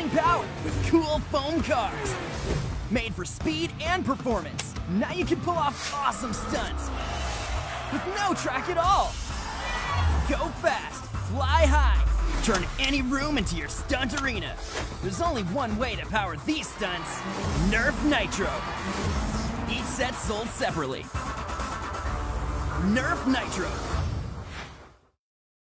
amazing power with cool foam cars. Made for speed and performance, now you can pull off awesome stunts with no track at all. Go fast, fly high, turn any room into your stunt arena. There's only one way to power these stunts: Nerf Nitro. Each set sold separately. Nerf Nitro.